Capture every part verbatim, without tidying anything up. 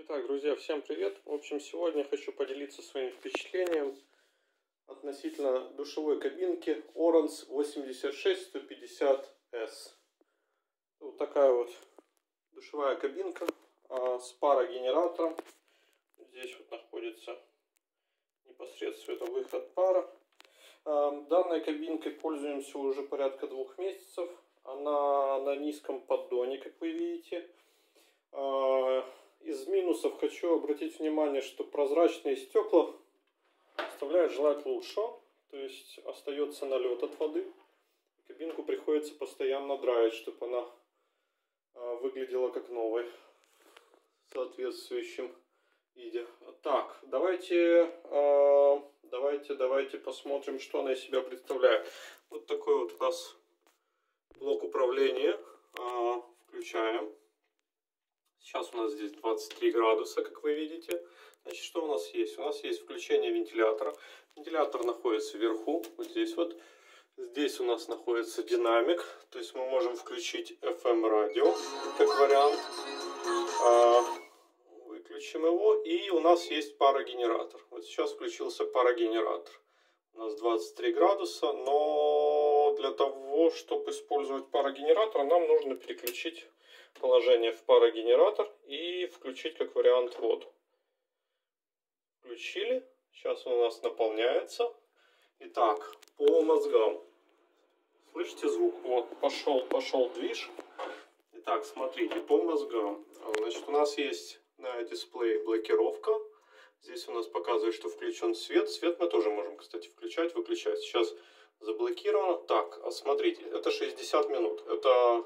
Итак, друзья, всем привет! В общем, сегодня хочу поделиться своим впечатлением относительно душевой кабинки Orange восемьдесят шесть сто пятьдесят эс. Вот такая вот душевая кабинка а, с парогенератором. Здесь вот находится непосредственно выход пара. А, данной кабинкой пользуемся уже порядка двух месяцев. Она на низком поддоне, как вы видите. А, Из минусов хочу обратить внимание, что прозрачные стекла оставляют желать лучшего. То есть остается налет от воды. Кабинку приходится постоянно драить, чтобы она выглядела как новой в соответствующем виде. Так, давайте, давайте, давайте посмотрим, что она из себя представляет. Вот такой вот у нас блок управления. Включаем. Сейчас у нас здесь двадцать три градуса, как вы видите. Значит, что у нас есть? У нас есть включение вентилятора. Вентилятор находится вверху, вот здесь вот. Здесь у нас находится динамик. То есть мы можем включить эф эм радио, как вариант. Выключим его. И у нас есть парогенератор. Вот сейчас включился парогенератор. У нас двадцать три градуса, но для того, чтобы использовать парогенератор, нам нужно переключить положение в парогенератор и включить как вариант воду. Включили. Сейчас он у нас наполняется. Итак, по мозгам. Слышите звук? Вот, пошел, пошел движ. Итак, смотрите, по мозгам. Значит, у нас есть на дисплее блокировка. Здесь у нас показывает, что включен свет. Свет мы тоже можем, кстати, включать, выключать. Сейчас заблокировано. Так, а смотрите, это шестьдесят минут. Это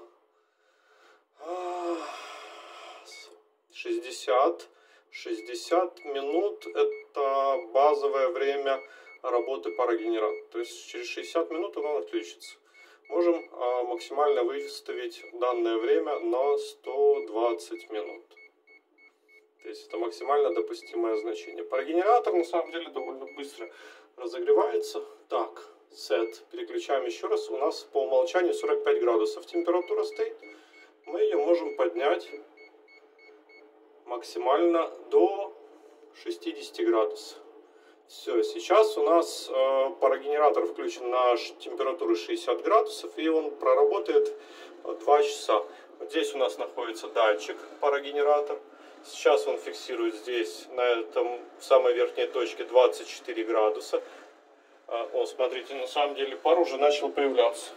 шестьдесят, шестьдесят минут это базовое время работы парогенератора. То есть через шестьдесят минут он отключится. Можем а, максимально выставить данное время на сто двадцать минут. То есть это максимально допустимое значение. Парогенератор на самом деле довольно быстро разогревается. Так, set. Переключаем еще раз. У нас по умолчанию сорок пять градусов температура стоит. Мы ее можем поднять максимально до шестидесяти градусов. Все, сейчас у нас э, парогенератор включен на температуру шестьдесят градусов, и он проработает два часа. Вот здесь у нас находится датчик парогенератор. Сейчас он фиксирует здесь, на этом, в самой верхней точке, двадцать четыре градуса. Э, о, смотрите, на самом деле пар уже начал появляться.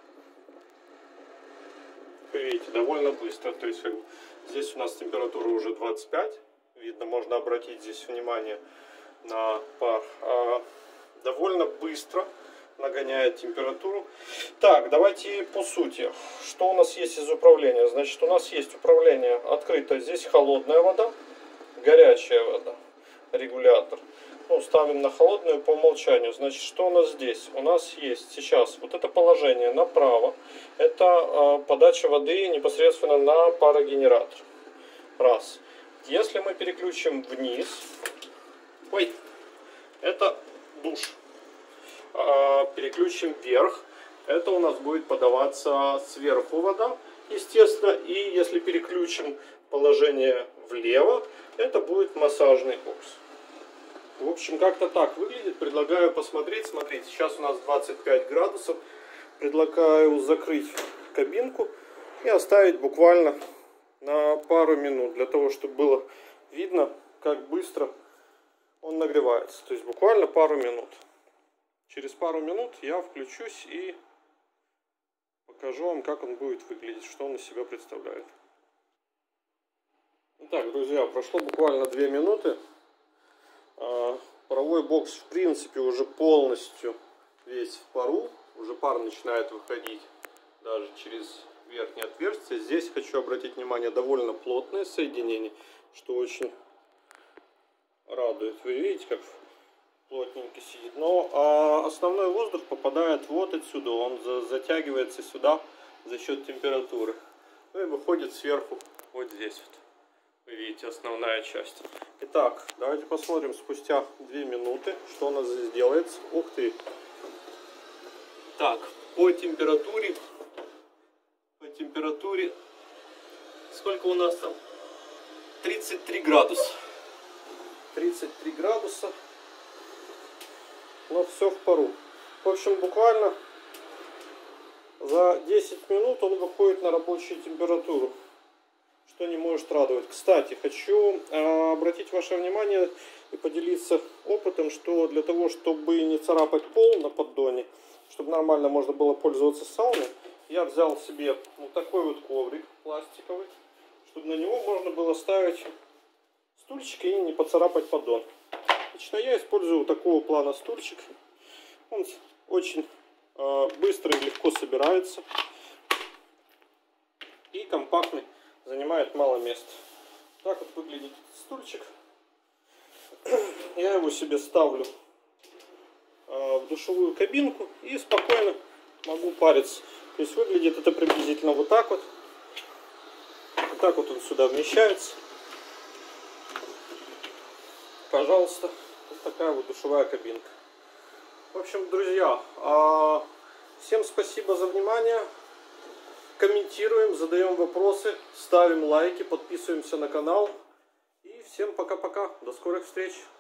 Видите, довольно быстро. То есть здесь у нас температура уже двадцать пять. Видно, можно обратить здесь внимание на пар. А, довольно быстро нагоняет температуру. Так, давайте по сути. Что у нас есть из управления? Значит, у нас есть управление открыто. Здесь холодная вода, горячая вода, регулятор. Ну, ставим на холодную по умолчанию. Значит, что у нас здесь? У нас есть сейчас вот это положение направо. Это э, подача воды непосредственно на парогенератор. Раз. Если мы переключим вниз, ой, это душ. Э, переключим вверх, это у нас будет подаваться сверху вода, естественно. И если переключим положение влево, это будет массажный бокс. В общем, как-то так выглядит. Предлагаю посмотреть. Смотрите, сейчас у нас двадцать пять градусов. Предлагаю закрыть кабинку и оставить буквально на пару минут, для того, чтобы было видно, как быстро он нагревается. То есть буквально пару минут. Через пару минут я включусь и покажу вам, как он будет выглядеть, что он из себя представляет. Итак, друзья, прошло буквально две минуты. Паровой бокс в принципе уже полностью весь в пару. Уже пар начинает выходить даже через верхнее отверстие. Здесь хочу обратить внимание, довольно плотное соединение, что очень радует. Вы видите, как плотненько сидит. Но а основной воздух попадает вот отсюда. Он за, затягивается сюда за счет температуры. Ну и выходит сверху вот здесь вот. Вы видите, основная часть. Итак, давайте посмотрим спустя две минуты, что у нас здесь делается. Ух ты! Так, по температуре, по температуре, сколько у нас там? тридцать тридцать три градуса. тридцать три градуса. Но все в пару. В общем, буквально за десять минут он выходит на рабочую температуру, что не может радовать. Кстати, хочу э, обратить ваше внимание и поделиться опытом, что для того, чтобы не царапать пол на поддоне, чтобы нормально можно было пользоваться сауной, я взял себе вот такой вот коврик пластиковый, чтобы на него можно было ставить стульчик и не поцарапать поддон. Лично я использую вот такого плана стульчик. Он очень э, быстро и легко собирается и компактный, занимает мало места. Так вот выглядит стульчик. Я его себе ставлю э, в душевую кабинку и спокойно могу париться. То есть выглядит это приблизительно вот так вот. Вот так вот он сюда вмещается. Пожалуйста, вот такая вот душевая кабинка. В общем, друзья, всем спасибо за внимание. Комментируем, задаем вопросы, ставим лайки, подписываемся на канал. И всем пока-пока. До скорых встреч.